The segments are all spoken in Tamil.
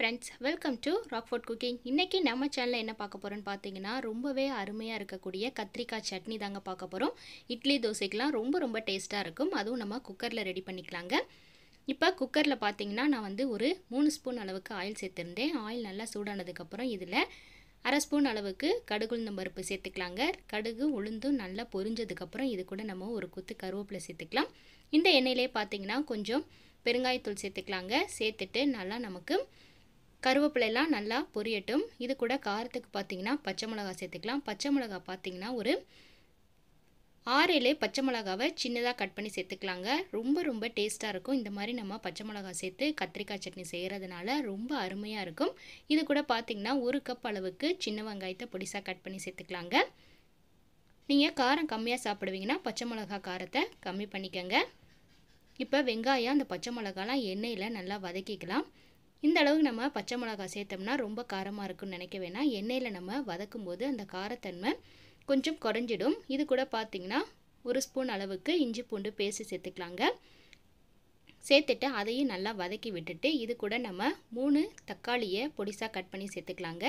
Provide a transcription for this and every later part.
friends, welcome to Rockford Cooking. இன்னைக்கு நம்ம சேனல்ல என்ன பார்க்க போறோம்னு பாத்தீங்கன்னா ரொம்பவே அருமையா இருக்கக்கூடிய கத்திரிக்காய் சட்னி தாங்க பார்க்க போறோம். இட்லி தோசைக்குலாம் ரொம்ப டேஸ்டா இருக்கும். அதுவும் நம்ம குக்கர்ல ரெடி பண்ணிக்கலாங்க. இப்போ குக்கர்ல பாத்தீங்கன்னா நான் வந்து ஒரு 3 ஸ்பூன் அளவுக்கு ஆயில் சேர்த்திருந்தேன். ஆயில் நல்லா சூடானதுக்கு அப்புறம் இதுல 1/2 ஸ்பூன் அளவுக்கு கடுகு உளுந்தம் பருப்பு சேர்த்துக்கலாங்க. கடுகு உளுந்தும் நல்லா பொரிஞ்சதுக்கு அப்புறம் இது கூட நம்ம ஒரு கொத்து கருவேப்பிலை சேர்த்துக்கலாம். இந்த எண்ணெயிலே பாத்தீங்கன்னா கொஞ்சம் பெருங்காயத்தூள் சேர்த்துக்கலாங்க. சேர்த்துட்டு நல்லா நமக்கு கருவேப்பிலைலாம் நல்லா பொரியட்டும். இது கூட காரத்துக்கு பார்த்தீங்கன்னா பச்சை மிளகாய் சேர்த்துக்கலாம். பச்சை மிளகாய் பார்த்தீங்கன்னா ஒரு 6-7 பச்சை மிளகாவை சின்னதாக கட் பண்ணி சேர்த்துக்கலாங்க. ரொம்ப டேஸ்ட்டாக இருக்கும். இந்த மாதிரி நம்ம பச்சை மிளகாய் சேர்த்து கத்திரிக்காய் சட்னி செய்கிறதுனால ரொம்ப அருமையாக இருக்கும். இது கூட பார்த்தீங்கன்னா 1 கப் அளவுக்கு சின்ன வெங்காயத்தை பொடிசாக கட் பண்ணி சேர்த்துக்கலாங்க. நீங்கள் காரம் கம்மியாக சாப்பிடுவீங்கன்னா பச்சை மிளகாய் காரத்தை கம்மி பண்ணிக்கோங்க. இப்போ வெங்காயம் அந்த பச்சை மிளகாலாம் எண்ணெயில் நல்லா வதக்கிக்கலாம். இந்த அளவுக்கு நம்ம பச்சை மிளகாய் சேர்த்தோம்னா ரொம்ப காரமாக இருக்குன்னு நினைக்க வேணாம். எண்ணெயில் நம்ம வதக்கும் போது அந்த காரத்தன்மை கொஞ்சம் குறைஞ்சிடும். இது கூட பார்த்தீங்கன்னா 1 ஸ்பூன் அளவுக்கு இஞ்சி பூண்டு பேஸ்ட் சேர்த்துக்கலாங்க. சேர்த்துட்டு அதையும் நல்லா வதக்கி விட்டுட்டு இது கூட நம்ம 3 தக்காளியை பொடிசாக கட் பண்ணி சேர்த்துக்கலாங்க.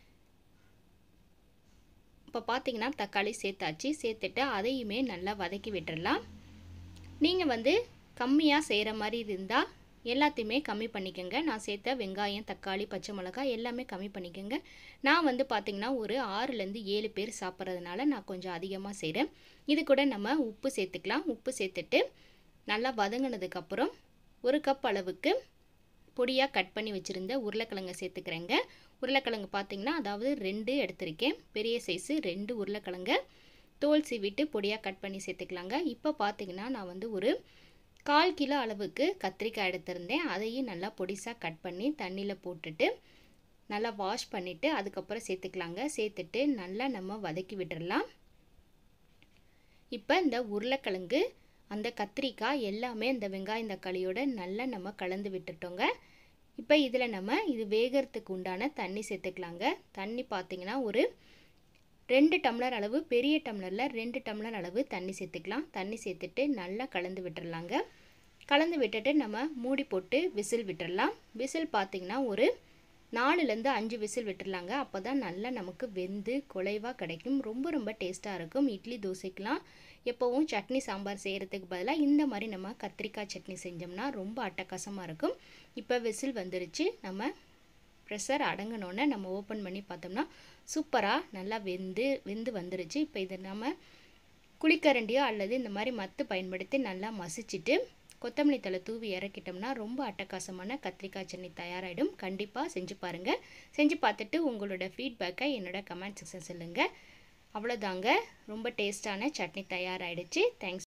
இப்போ பார்த்தீங்கன்னா தக்காளி சேர்த்தாச்சு. சேர்த்துட்டு அதையுமே நல்லா வதக்கி விட்டுடலாம். நீங்கள் வந்து கம்மியாக செய்கிற மாதிரி இருந்தால் எல்லாத்தையுமே கம்மி பண்ணிக்கோங்க. நான் சேர்த்த வெங்காயம், தக்காளி, பச்சை மிளகாய் எல்லாமே கம்மி பண்ணிக்கோங்க. நான் வந்து பார்த்திங்கன்னா ஒரு 6லேருந்து 7 பேர் சாப்பிட்றதுனால நான் கொஞ்சம் அதிகமாக செய்கிறேன். இது கூட நம்ம உப்பு சேர்த்துக்கலாம். உப்பு சேர்த்துட்டு நல்லா வதங்கினதுக்கப்புறம் 1 கப் அளவுக்கு பொடியாக கட் பண்ணி வச்சுருந்த உருளைக்கிழங்கு சேர்த்துக்கிறேங்க. உருளைக்கிழங்கு பார்த்திங்கன்னா அதாவது 2 எடுத்திருக்கேன். பெரிய சைஸு 2 உருளைக்கிழங்கு தோல் சீவிட்டு பொடியாக கட் பண்ணி சேர்த்துக்கலாங்க. இப்போ பார்த்திங்கன்னா நான் வந்து ஒரு 1/4 கிலோ அளவுக்கு கத்திரிக்காய் எடுத்திருந்தேன். அதையும் நல்லா பொடிசாக கட் பண்ணி தண்ணியில் போட்டுட்டு நல்லா வாஷ் பண்ணிவிட்டு அதுக்கப்புறம் சேர்த்துக்கலாங்க. சேர்த்துட்டு நல்லா நம்ம வதக்கி விட்டுடலாம். இப்போ இந்த உருளைக்கிழங்கு அந்த கத்திரிக்காய் எல்லாமே இந்த வெங்காயம் தக்காளியோட நல்லா நம்ம கலந்து விட்டுட்டோங்க. இப்போ இதில் நம்ம இது வேகிறதுக்கு உண்டான தண்ணி சேர்த்துக்கலாங்க. தண்ணி பார்த்திங்கன்னா ஒரு 2 டம்ளர் அளவு, பெரிய டம்ளரில் 2 டம்ளர் அளவு தண்ணி சேர்த்துக்கலாம். தண்ணி சேர்த்துட்டு நல்லா கலந்து விட்டுடலாங்க. கலந்து விட்டுட்டு நம்ம மூடி போட்டு விசில் விட்டுடலாம். விசில் பார்த்திங்கன்னா ஒரு 4லேருந்து 5 விசில் விட்டுடலாங்க. அப்போ தான் நல்லா நமக்கு வெந்து குலைவாக கிடைக்கும். ரொம்ப டேஸ்ட்டாக இருக்கும். இட்லி தோசைக்கெலாம் எப்போவும் சட்னி சாம்பார் செய்கிறதுக்கு பதிலாக இந்த மாதிரி நம்ம கத்திரிக்காய் சட்னி செஞ்சோம்னா ரொம்ப அட்டகாசமாக இருக்கும். இப்போ விசில் வந்துருச்சு. நம்ம ப்ரெஷர் அடங்கினோன்னே நம்ம ஓப்பன் பண்ணி பார்த்தோம்னா சூப்பராக நல்லா வெந்து வந்துருச்சு. இப்போ இதை நம்ம குழிக்கரண்டியோ அல்லது இந்த மாதிரி மத்து பயன்படுத்தி நல்லா மசிச்சுட்டு கொத்தமல்லி தழை தூவி இறக்கிட்டோம்னா ரொம்ப அட்டகாசமான கத்திரிக்காய் சட்னி தயாராகிடும். கண்டிப்பாக செஞ்சு பாருங்கள். செஞ்சு பார்த்துட்டு உங்களோட ஃபீட்பேக்கை என்னோட கமெண்ட் செக்ஷன் சொல்லுங்கள். அவ்வளோதாங்க, ரொம்ப டேஸ்டான சட்னி தயாராகிடுச்சு. தேங்க்ஸ்.